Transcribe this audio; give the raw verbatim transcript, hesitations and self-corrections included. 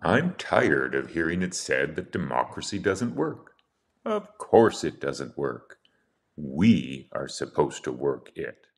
I'm tired of hearing it said that democracy doesn't work. Of course it doesn't work. We are supposed to work it.